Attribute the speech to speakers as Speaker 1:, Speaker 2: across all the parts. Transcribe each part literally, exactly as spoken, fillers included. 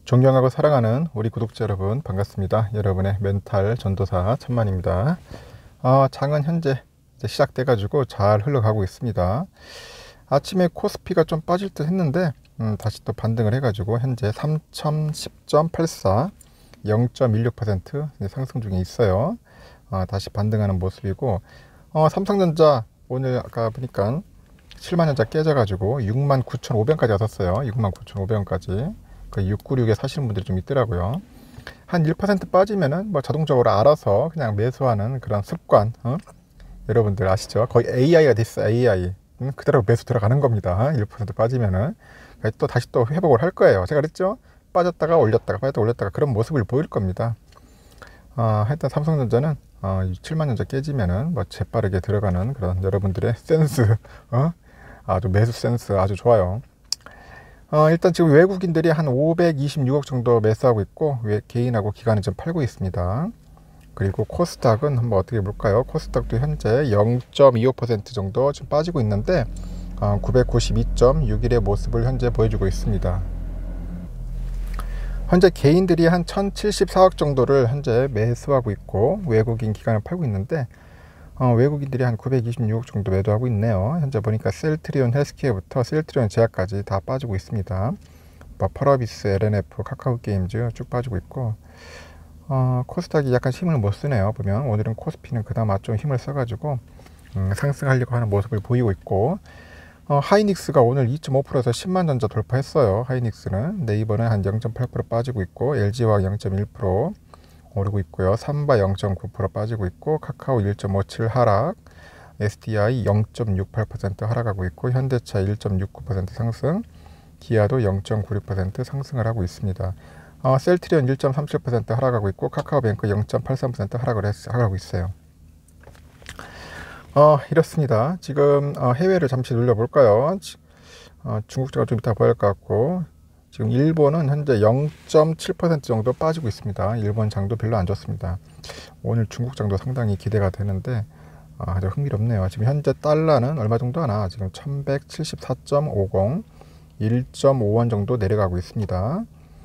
Speaker 1: 존경하고 사랑하는 우리 구독자 여러분 반갑습니다. 여러분의 멘탈 전도사 천만입니다. 어, 장은 현재 이제 시작돼 가지고 잘 흘러가고 있습니다. 아침에 코스피가 좀 빠질 듯 했는데 음, 다시 또 반등을 해 가지고 현재 삼천십 점 팔사 영 점 일육 퍼센트 상승 중에 있어요. 어, 다시 반등하는 모습이고 어, 삼성전자 오늘 아까 보니까 칠만 원자 깨져 가지고 육만 구천오백 원까지 왔었어요. 육만 구천오백 원까지. 그 육백구십육에 사시는 분들이 좀 있더라고요. 한 일 퍼센트 빠지면은 뭐 자동적으로 알아서 그냥 매수하는 그런 습관, 어? 여러분들 아시죠? 거의 에이아이가 됐어. 에이아이. 음, 그대로 매수 들어가는 겁니다. 일 퍼센트 빠지면은 또 다시 또 회복을 할 거예요. 제가 그랬죠? 빠졌다가 올렸다가 빠졌다가 올렸다가 그런 모습을 보일 겁니다. 어, 하여튼 삼성전자는 어, 칠만 원자 깨지면은 뭐 재빠르게 들어가는 그런 여러분들의 센스, 어? 아주 매수 센스 아주 좋아요. 어, 일단 지금 외국인들이 한 오백이십육억 정도 매수하고 있고 개인하고 기관은 좀 팔고 있습니다. 그리고 코스닥은 한번 어떻게 볼까요? 코스닥도 현재 영 점 이오 퍼센트 정도 지금 빠지고 있는데 어, 구백구십이 점 육일의 모습을 현재 보여주고 있습니다. 현재 개인들이 한 천칠십사억 정도를 현재 매수하고 있고 외국인 기관을 팔고 있는데 어, 외국인들이 한 구백이십육억 정도 매도하고 있네요. 현재 보니까 셀트리온 헬스케어부터 셀트리온 제약까지 다 빠지고 있습니다. 뭐 펄어비스, 엘엔에프, 카카오게임즈 쭉 빠지고 있고 어, 코스닥이 약간 힘을 못 쓰네요. 보면 오늘은 코스피는 그나마 좀 힘을 써가지고 음, 상승하려고 하는 모습을 보이고 있고 어, 하이닉스가 오늘 이 점 오 퍼센트에서 십만 전자 돌파했어요. 하이닉스는 네이버는 한 영 점 팔 퍼센트 빠지고 있고 엘지화학 영 점 일 퍼센트 오르고 있고요. 삼바 영 점 구 퍼센트 빠지고 있고 카카오 일 점 오칠 하락, 에스디아이 영 점 육팔 퍼센트 하락하고 있고 현대차 일 점 육구 퍼센트 상승, 기아도 영 점 구육 퍼센트 상승을 하고 있습니다. 어, 셀트리온 일 점 삼칠 퍼센트 하락하고 있고 카카오뱅크 영 점 팔삼 퍼센트 하락을 했, 하락하고 있어요. 어, 이렇습니다. 지금 어, 해외를 잠시 눌러볼까요? 어, 중국자가 좀 이따 보일 것 같고 지금 일본은 현재 영 점 칠 퍼센트 정도 빠지고 있습니다. 일본 장도 별로 안 좋습니다. 오늘 중국 장도 상당히 기대가 되는데 아, 아주 흥미롭네요. 지금 현재 달러는 얼마 정도 하나? 지금 천백칠십사 점 오공, 일 점 오 원 정도 내려가고 있습니다.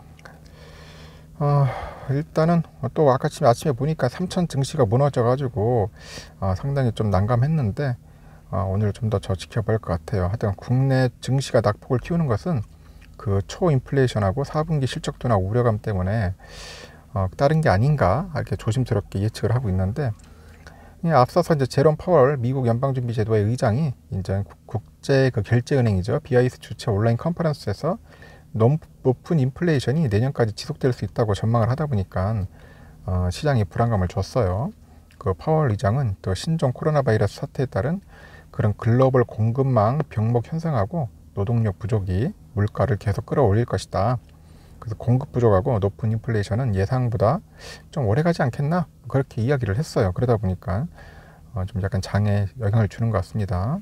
Speaker 1: 어, 일단은 또 아까 아침에 보니까 삼천 증시가 무너져 가지고 어, 상당히 좀 난감했는데 어, 오늘 좀 더 저 지켜볼 것 같아요. 하여튼 국내 증시가 낙폭을 키우는 것은 그 초인플레이션하고 사 분기 실적 둔화 우려감 때문에 어, 다른 게 아닌가 이렇게 조심스럽게 예측을 하고 있는데 앞서서 이제 제롬 파월 미국 연방준비제도의 의장이 이제 국제 그 결제은행이죠 비아이에스 주최 온라인 컨퍼런스에서 높은 인플레이션이 내년까지 지속될 수 있다고 전망을 하다 보니까 어, 시장이 불안감을 줬어요. 그 파월 의장은 또 신종 코로나 바이러스 사태에 따른 그런 글로벌 공급망 병목 현상하고 노동력 부족이 물가를 계속 끌어올릴 것이다. 그래서 공급 부족하고 높은 인플레이션은 예상보다 좀 오래 가지 않겠나? 그렇게 이야기를 했어요. 그러다 보니까 어, 좀 약간 장에 영향을 주는 것 같습니다.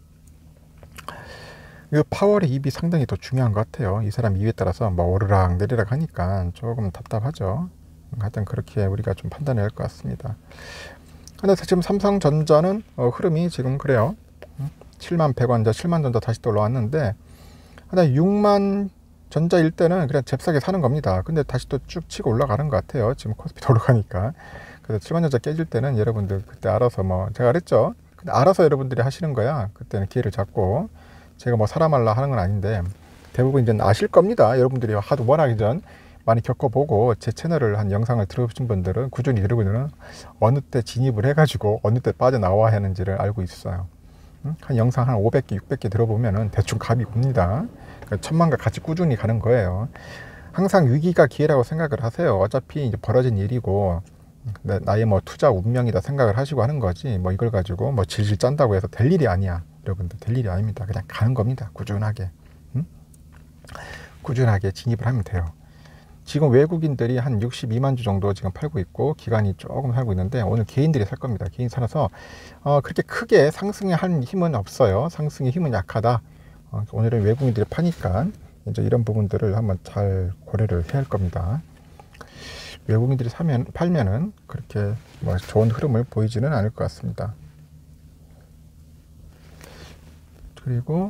Speaker 1: 이 파월의 입이 상당히 더 중요한 것 같아요. 이 사람 입에 따라서 뭐 오르락 내리락 하니까 조금 답답하죠. 하여튼 그렇게 우리가 좀 판단해야 할 것 같습니다. 근데 지금 삼성전자는 어, 흐름이 지금 그래요. 칠만 백 원자, 칠만 전자 다시 또 올라왔는데 하여튼 육만 전자일 때는 그냥 잽싸게 사는 겁니다. 근데 다시 또 쭉 치고 올라가는 것 같아요. 지금 코스피도 올라가니까. 그래서 칠만 전자 깨질 때는 여러분들 그때 알아서 뭐 제가 그랬죠. 근데 알아서 여러분들이 하시는 거야. 그때는 기회를 잡고 제가 뭐 사람할라 하는 건 아닌데 대부분 이제 아실 겁니다. 여러분들이 하도 워낙 전 많이 겪어보고 제 채널을 한 영상을 들어보신 분들은 꾸준히 들으면 어느 때 진입을 해가지고 어느 때 빠져나와야 하는지를 알고 있어요. 한 영상 한 오백 개, 육백 개 들어보면은 대충 감이 옵니다. 천만과 같이 꾸준히 가는 거예요. 항상 위기가 기회라고 생각을 하세요. 어차피 이제 벌어진 일이고 나의 뭐 투자 운명이다 생각을 하시고 하는 거지 뭐 이걸 가지고 뭐 질질 짠다고 해서 될 일이 아니야. 여러분들 될 일이 아닙니다. 그냥 가는 겁니다. 꾸준하게 응? 꾸준하게 진입을 하면 돼요. 지금 외국인들이 한 육십이만 주 정도 지금 팔고 있고 기관이 조금 살고 있는데 오늘 개인들이 살 겁니다. 개인 살아서 어, 그렇게 크게 상승에 한 힘은 없어요. 상승의 힘은 약하다. 어, 오늘은 외국인들이 파니까 이제 이런 부분들을 한번 잘 고려를 해야 할 겁니다. 외국인들이 사면 팔면은 그렇게 뭐 좋은 흐름을 보이지는 않을 것 같습니다. 그리고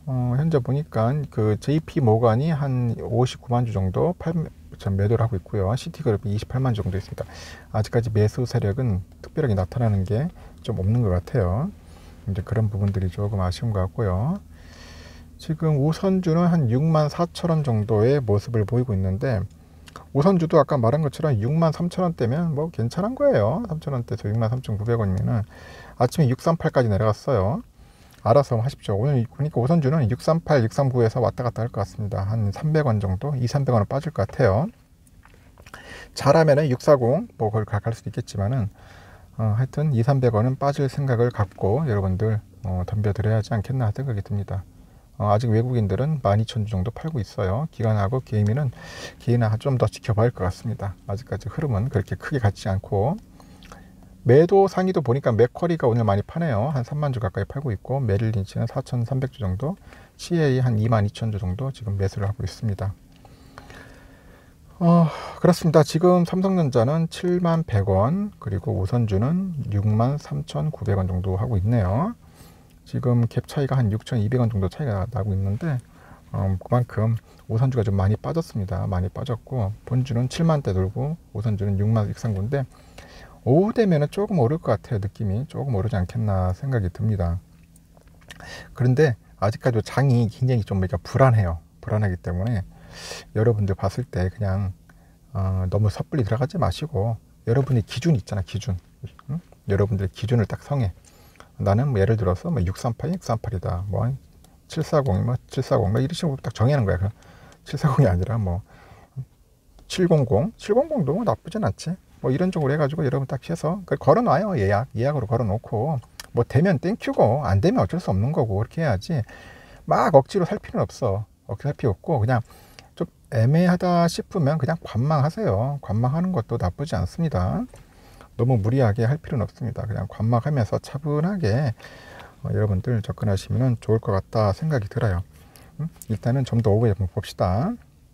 Speaker 1: 어, 현재 보니까 그 제이피 모간이 한 오십구만 주 정도 팔, 매도를 하고 있고요. 시티그룹이 이십팔만 주 정도 있습니다. 아직까지 매수 세력은 특별하게 나타나는 게 좀 없는 것 같아요. 이제 그런 부분들이 조금 아쉬운 것 같고요. 지금 우선주는 한 육만 사천 원 정도의 모습을 보이고 있는데, 우선주도 아까 말한 것처럼 육만 삼천 원대면 뭐 괜찮은 거예요. 삼천 원대에서 육만 삼천구백 원이면 아침에 육삼팔까지 내려갔어요. 알아서 하십시오. 오늘 그러니까 우선주는 육삼팔, 육삼구에서 왔다 갔다 할 것 같습니다. 한 삼백 원 정도, 이삼백 원은 빠질 것 같아요. 잘하면은 육사공 뭐 거기 갈 수도 있겠지만은 어, 하여튼 이삼백 원은 빠질 생각을 갖고 여러분들 어, 덤벼들어야 하지 않겠나 생각이 듭니다. 어, 아직 외국인들은 만 이천 주 정도 팔고 있어요. 기관하고 개미는 개인은 좀 더 지켜봐야 할 것 같습니다. 아직까지 흐름은 그렇게 크게 같지 않고, 매도 상위도 보니까 맥쿼리가 오늘 많이 파네요. 한 삼만 주 가까이 팔고 있고, 메릴린치는 사천삼백 주 정도, 씨에이 한 이만 이천 주 정도 지금 매수를 하고 있습니다. 어, 그렇습니다. 지금 삼성전자는 칠만 백 원, 그리고 우선주는 육만 삼천구백 원 정도 하고 있네요. 지금 갭 차이가 한 육천이백 원 정도 차이가 나고 있는데, 어, 그만큼 우선주가 좀 많이 빠졌습니다. 많이 빠졌고, 본주는 칠만대 돌고 우선주는 육만 육천구인데 오후 되면은 조금 오를 것 같아요. 느낌이 조금 오르지 않겠나 생각이 듭니다. 그런데 아직까지 장이 굉장히 좀 우리가 불안해요. 불안하기 때문에 여러분들 봤을 때 그냥 어, 너무 섣불리 들어가지 마시고, 여러분의 기준 있잖아, 기준. 응? 여러분들의 기준을 딱 정해. 나는 뭐 예를 들어서 뭐 육삼팔이 육삼팔이다, 뭐 칠사공이 뭐 칠사공, 뭐 이런 식으로 딱 정하는 거야. 칠사공이 아니라 뭐 칠백십, 칠백도 뭐 나쁘진 않지. 뭐 이런 쪽으로 해가지고 여러분 딱 해서 걸어놔요. 예약, 예약으로 걸어놓고, 뭐 되면 땡큐고 안 되면 어쩔 수 없는 거고, 그렇게 해야지 막 억지로 살 필요는 없어. 억지로 살 필요 없고, 그냥 좀 애매하다 싶으면 그냥 관망하세요. 관망하는 것도 나쁘지 않습니다. 너무 무리하게 할 필요는 없습니다. 그냥 관망하면서 차분하게 어, 여러분들 접근하시면 좋을 것 같다 생각이 들어요. 음? 일단은 좀 더 오버해 봅시다.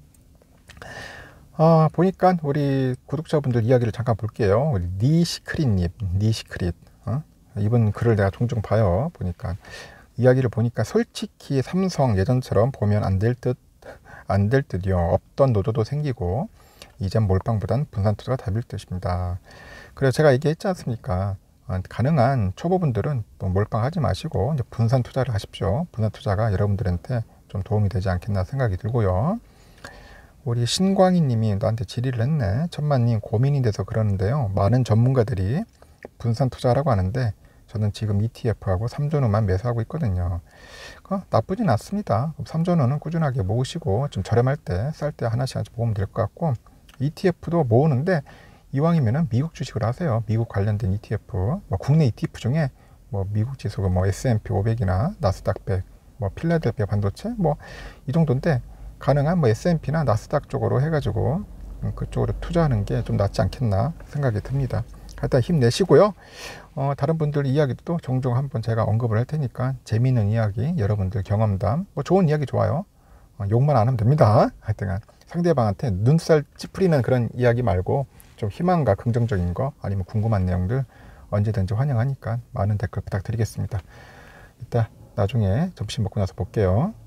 Speaker 1: 아, 보니까 우리 구독자분들 이야기를 잠깐 볼게요. 우리 니시크릿님, 니시크릿. 어? 이분 글을 내가 종종 봐요. 보니까 이야기를 보니까 솔직히 삼성 예전처럼 보면 안 될 듯, 안 될 듯이요. 없던 노조도 생기고 이젠 몰빵보단 분산 투자가 답일 듯입니다. 그래서 제가 얘기했지 않습니까? 가능한 초보분들은 또 몰빵하지 마시고 이제 분산 투자를 하십시오. 분산 투자가 여러분들한테 좀 도움이 되지 않겠나 생각이 들고요. 우리 신광희 님이 나한테 질의를 했네. 천만님, 고민이 돼서 그러는데요. 많은 전문가들이 분산 투자라고 하는데 저는 지금 이티에프하고 삼존호만 매수하고 있거든요. 어, 나쁘진 않습니다. 삼존호는 꾸준하게 모으시고 좀 저렴할 때, 쌀 때 하나씩 하나씩 모으면 될 것 같고, 이티에프도 모으는데 이왕이면은 미국 주식을 하세요. 미국 관련된 이티에프. 뭐 국내 이티에프 중에 뭐 미국 지수가 뭐 에스앤피 오백이나 나스닥 백, 뭐 필라델피아 반도체 뭐 이 정도인데, 가능한 뭐 에스앤피나 나스닥 쪽으로 해가지고 그쪽으로 투자하는 게 좀 낫지 않겠나 생각이 듭니다. 하여튼 힘내시고요. 어, 다른 분들 이야기도 종종 한번 제가 언급을 할 테니까 재미있는 이야기, 여러분들 경험담, 뭐 좋은 이야기 좋아요. 어, 욕만 안 하면 됩니다. 하여튼 상대방한테 눈살 찌푸리는 그런 이야기 말고 좀 희망과 긍정적인 거, 아니면 궁금한 내용들 언제든지 환영하니까 많은 댓글 부탁드리겠습니다. 이따 나중에 점심 먹고 나서 볼게요.